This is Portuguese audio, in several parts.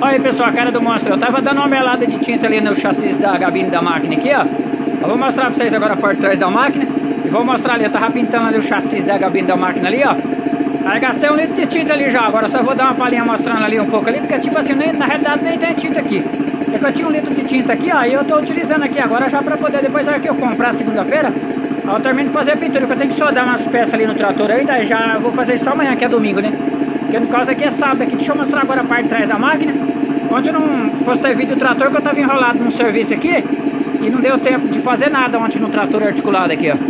Olha aí, pessoal, a cara do monstro. Eu tava dando uma melada de tinta ali no chassi da gabine da máquina aqui, ó. Eu vou mostrar pra vocês agora a parte de trás da máquina. E vou mostrar ali, eu tava pintando ali o chassi da gabine da máquina ali, ó. Aí gastei 1 litro de tinta ali já. Agora só vou dar uma palhinha mostrando ali um pouco ali, porque tipo assim, na realidade nem tem tinta aqui. É que eu tinha 1 litro de tinta aqui, ó, e eu tô utilizando aqui agora já pra poder, depois que eu comprar segunda-feira, eu termino de fazer a pintura, porque eu tenho que soldar umas peças ali no trator aí, daí já vou fazer isso só amanhã, que é domingo, né? Porque no caso aqui é sábado aqui. Deixa eu mostrar agora a parte de trás da máquina. Ontem eu não postei vídeo do trator, porque eu tava enrolado num serviço aqui e não deu tempo de fazer nada ontem no trator articulado aqui, ó.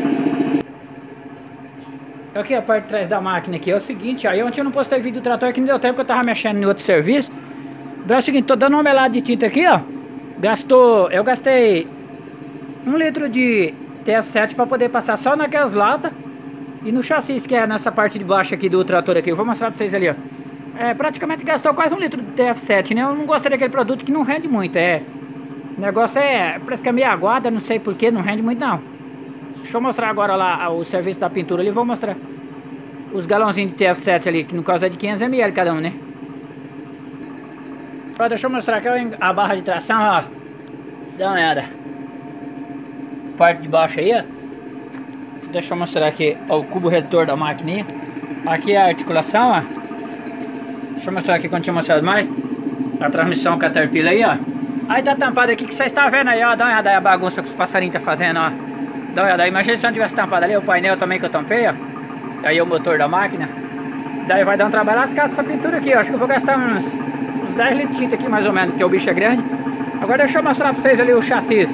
Aqui a parte de trás da máquina aqui é o seguinte, aí ontem eu não postei vídeo do trator que não deu tempo, que eu tava mexendo em outro serviço. Então é o seguinte, tô dando uma melada de tinta aqui, ó. Eu gastei 1 litro de TF7 para poder passar só naquelas latas e no chassi, que é nessa parte de baixo aqui do trator aqui. Eu vou mostrar pra vocês ali, ó. Praticamente gastou quase 1 litro de TF7, né? Eu não gostei daquele produto que não rende muito, o negócio parece que é meio aguada, não sei porquê, não rende muito não. Deixa eu mostrar agora lá o serviço da pintura ali, vou mostrar os galãozinhos de TF7 ali, que no caso é de 500 ml cada um, né? Ó, deixa eu mostrar aqui a barra de tração, ó. Dá uma olhada. Parte de baixo aí, ó. Deixa eu mostrar aqui ó, o cubo retor da maquininha. Aqui é a articulação, ó. Deixa eu mostrar aqui quando tinha mostrado mais. A transmissão Caterpillar aí, ó. Aí tá tampado aqui que vocês estão vendo aí, ó. Dá uma olhada aí a bagunça que os passarinhos tá fazendo, ó. Dá uma olhada aí. Imagina se não tivesse tampado ali o painel também que eu tampei, ó. Aí o motor da máquina. Daí vai dar um trabalho lascado essa pintura aqui, ó. Acho que eu vou gastar uns 10 litros de tinta aqui mais ou menos, porque o bicho é grande. Agora deixa eu mostrar pra vocês ali o chassi.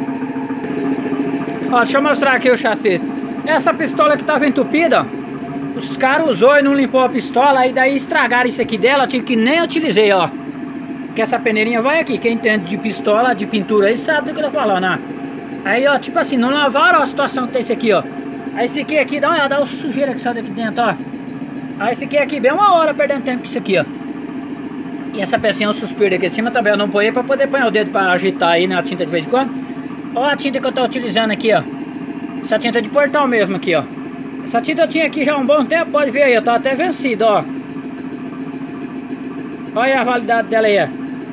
Ó, deixa eu mostrar aqui o chassi. Essa pistola que tava entupida, ó. Os caras usou e não limpou a pistola, e daí estragaram isso aqui dela, tive que nem utilizei, ó. Que essa peneirinha vai aqui, quem entende de pistola, de pintura aí sabe do que eu tô falando, ó. Aí, ó, tipo assim, não lavaram ó, a situação que tem isso aqui, ó. Aí fiquei aqui, dá uma olhada, olha a sujeira que sai daqui dentro, ó. Aí fiquei aqui bem 1 hora perdendo tempo com isso aqui, ó. E essa pecinha eu suspiro aqui em cima também, eu não ponho pra poder pôr o dedo pra agitar aí na tinta de vez em quando. Ó a tinta que eu tô utilizando aqui, ó. Essa tinta de portal mesmo aqui, ó. Essa tinta eu tinha aqui já há um bom tempo, pode ver aí, eu tô até vencido, ó. Olha a validade dela aí, ó.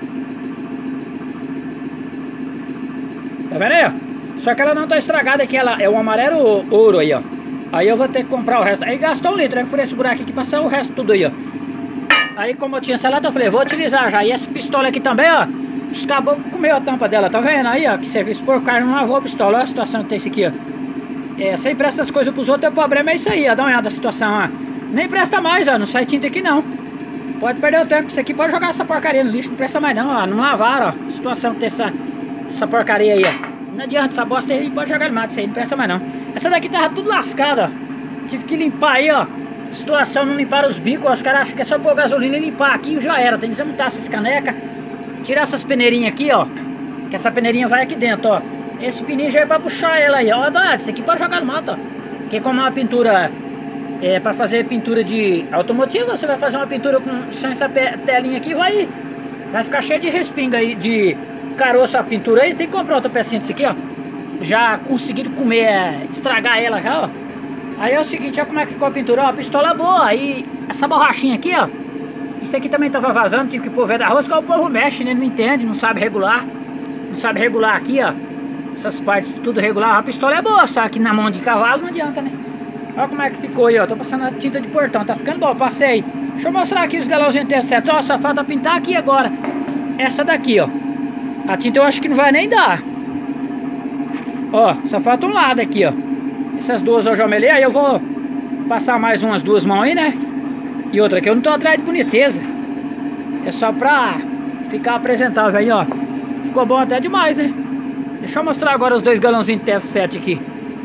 Tá vendo aí, ó? Só que ela não tá estragada aqui, ela é o amarelo ouro aí, ó. Aí eu vou ter que comprar o resto. Aí gastou 1 litro, aí furei esse buraco aqui pra passar o resto tudo aí, ó. Aí como eu tinha essa lata, eu falei, vou utilizar já. E essa pistola aqui também, ó. Os caboclos comeu a tampa dela, tá vendo aí, ó? Que serviço por cara, não lavou a pistola. Olha a situação que tem isso aqui, ó. Sempre essas coisas pros outros, o problema é isso aí, ó. Dá uma olhada na situação, ó. Nem presta mais, ó. Não sai tinta aqui, não. Pode perder o tempo, isso aqui pode jogar essa porcaria no lixo, não presta mais, não, ó. Não lavaram, ó. Situação que tem essa porcaria aí, ó. Não adianta, essa bosta aí pode jogar no mato, isso aí não presta mais, não. Essa daqui tava tudo lascada, ó. Tive que limpar aí, ó. Situação, não limparam os bicos, ó. Os caras acham que é só pôr gasolina e limpar aqui e já era. Tem que desmontar essas canecas, tirar essas peneirinhas aqui, ó. Que essa peneirinha vai aqui dentro, ó. Esse pininho já é pra puxar ela aí, ó. Dá, isso aqui pode jogar no mato, ó. Porque como é uma pintura pra fazer pintura de automotiva, você vai fazer uma pintura sem essa telinha aqui, vai ficar cheio de respinga aí, de caroço a pintura aí. Tem que comprar outra pecinha desse aqui, ó. Já conseguiram comer, estragar ela já, ó. Aí é o seguinte, olha como é que ficou a pintura, ó. A pistola boa, aí essa borrachinha aqui, ó. Isso aqui também tava vazando, tive que pôr velho da rosca, o povo mexe, né? Não entende, não sabe regular. Não sabe regular aqui, ó. Essas partes tudo regular. A pistola é boa, só que na mão de cavalo não adianta, né? Olha como é que ficou aí, ó. Tô passando a tinta de portão, tá ficando bom, passei. Deixa eu mostrar aqui os galãozinhos TF7. Ó, só falta pintar aqui agora. Essa daqui, ó. A tinta eu acho que não vai nem dar. Ó, só falta um lado aqui, ó. Essas duas eu já melei, aí eu vou passar mais umas 2 mãos aí, né? E outra aqui eu não tô atrás de boniteza. É só pra ficar apresentável aí, ó. Ficou bom até demais, né? Deixa eu mostrar agora os 2 galãozinhos de TF7 aqui.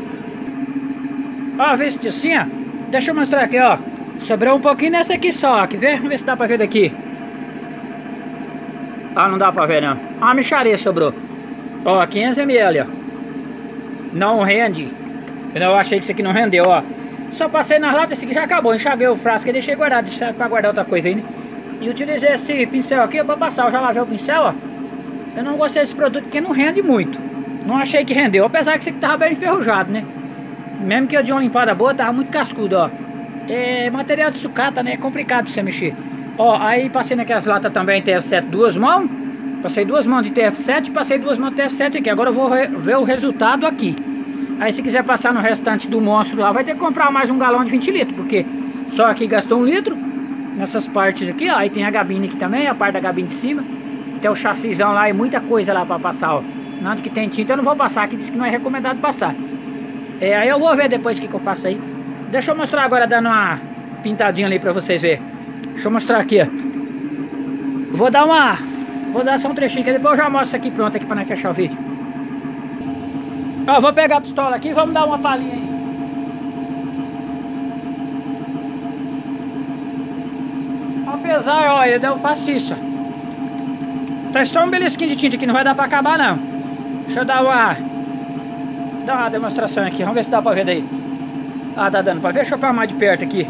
Ó, vê se assim, ó. Deixa eu mostrar aqui, ó. Sobrou um pouquinho nessa aqui só, ó. Quer ver? Vamos ver se dá pra ver daqui. Ah, não dá pra ver, não. Uma mixaria sobrou. Ó, 500 ml, ó. Não rende. Eu achei que isso aqui não rendeu, ó. Só passei nas latas, esse aqui já acabou. Enxaguei o frasco e deixei guardado, pra guardar outra coisa aí, né? E utilizei esse pincel aqui pra passar. Eu já lavei o pincel, ó. Eu não gostei desse produto porque não rende muito. Não achei que rendeu, apesar que esse aqui tava bem enferrujado, né? Mesmo que eu dei uma limpada boa, tava muito cascudo, ó. É material de sucata, né? É complicado pra você mexer. Ó, aí passei naquelas latas também TF7 duas mãos. Passei duas mãos de TF7 e passei duas mãos de TF7 aqui. Agora eu vou ver o resultado aqui. Aí se quiser passar no restante do monstro lá, vai ter que comprar mais um galão de 20 litros. Porque só aqui gastou 1 litro. Nessas partes aqui, ó. Aí tem a gabine aqui também, a parte da gabine de cima. Tem o chassizão lá e muita coisa lá pra passar, ó. Nada que tem tinta eu não vou passar, aqui diz que não é recomendado passar. Aí eu vou ver depois o que eu faço aí. Deixa eu mostrar agora dando uma pintadinha ali pra vocês verem. Deixa eu mostrar aqui, ó. Vou dar só um trechinho que depois eu já mostro isso aqui pronto aqui pra nós fechar o vídeo. Ó, vou pegar a pistola aqui e vamos dar uma palhinha aí. Apesar, ó, eu faço isso, ó. Tá só um belisquinho de tinta aqui, não vai dar pra acabar não. Deixa eu dar uma demonstração aqui, vamos ver se dá pra ver daí. Ah, tá dando pra ver, deixa eu filmar de perto aqui.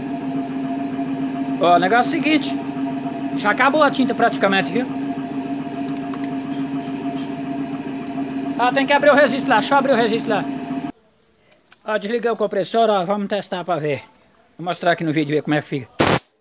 Ó, o negócio é o seguinte. Já acabou a tinta praticamente, viu? Ah, tem que abrir o registro lá, deixa eu abrir o registro lá. Ó, desliguei o compressor, ó, vamos testar pra ver. Vou mostrar aqui no vídeo, ver como é que fica.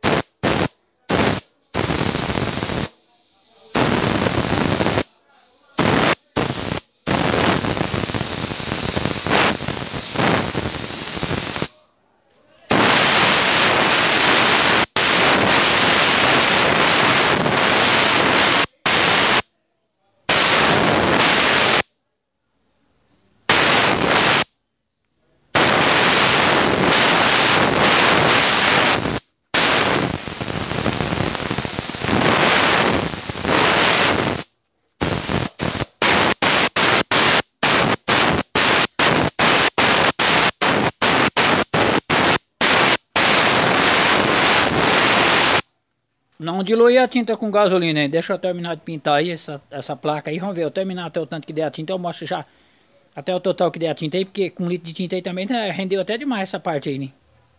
Não dilui a tinta com gasolina, hein? Deixa eu terminar de pintar aí essa placa aí. Vamos ver, eu terminar até o tanto que der a tinta, eu mostro já até o total que der a tinta aí, porque com 1 litro de tinta aí também né, rendeu até demais essa parte aí, né?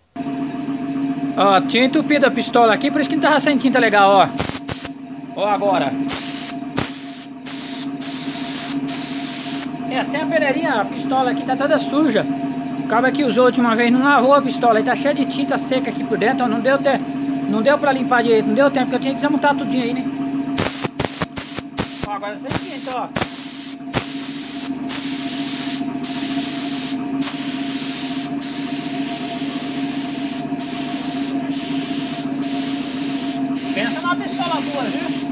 Ó, tinha entupido a pistola aqui, por isso que não tava saindo tinta legal, ó. Ó agora. Sem a peneirinha, a pistola aqui tá toda suja. O cara que usou a última vez não lavou a pistola, aí tá cheia de tinta seca aqui por dentro, ó, não deu pra limpar direito, não deu tempo, porque eu tinha que desmontar tudinho aí, né? Ó, agora sem tinta, ó. Pensa numa pistola boa, viu?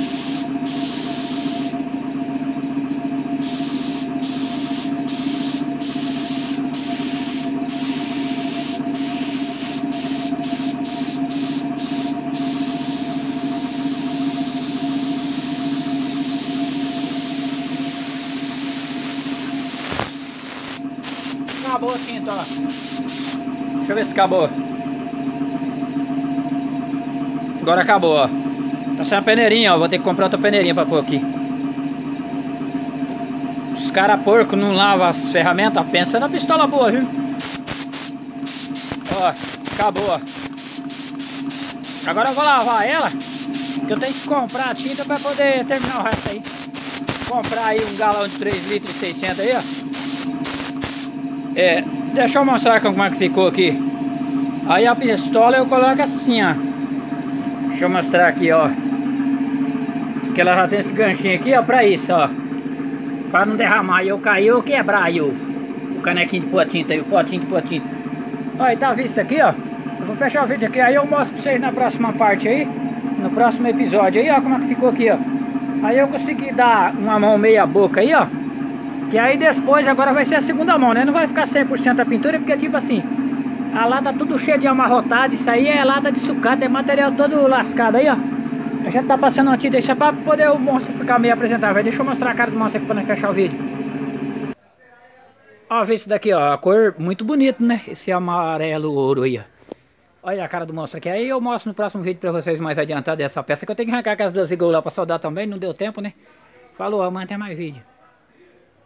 Acabou a tinta, ó. Deixa eu ver se acabou. Agora acabou, ó. Tá sem a peneirinha, ó. Vou ter que comprar outra peneirinha pra pôr aqui. Os caras porcos não lavam as ferramentas. Pensa na pistola boa, viu? Ó, acabou, ó. Agora eu vou lavar ela, que eu tenho que comprar a tinta pra poder terminar o resto aí. Comprar aí um galão de 3 litros e 600 aí, ó. Deixa eu mostrar como é que ficou aqui. Aí a pistola eu coloco assim, ó. Deixa eu mostrar aqui, ó. Que ela já tem esse ganchinho aqui, ó, pra isso, ó. Pra não derramar e eu cair ou quebrar aí o canequinho de pôr tinta aí, o potinho de pôr tinta. Ó, aí tá visto aqui, ó. Eu vou fechar o vídeo aqui, aí eu mostro pra vocês na próxima parte aí. No próximo episódio aí, ó, como é que ficou aqui, ó. Aí eu consegui dar uma mão meia boca aí, ó. Que aí depois, agora vai ser a segunda mão, né? Não vai ficar 100% a pintura, porque tipo assim, a lata tudo cheia de amarrotado, isso aí é lata de sucata, é material todo lascado aí, ó. A gente tá passando uma tinta aí só pra poder o monstro ficar meio apresentável. Deixa eu mostrar a cara do monstro aqui pra nós fechar o vídeo. Ó, vê isso daqui, ó, a cor muito bonita, né? Esse amarelo ouro aí, ó. Olha a cara do monstro aqui. Aí eu mostro no próximo vídeo pra vocês mais adiantado dessa peça, que eu tenho que arrancar aquelas duas iglas lá pra soldar também, não deu tempo, né? Falou, amanhã tem mais vídeo.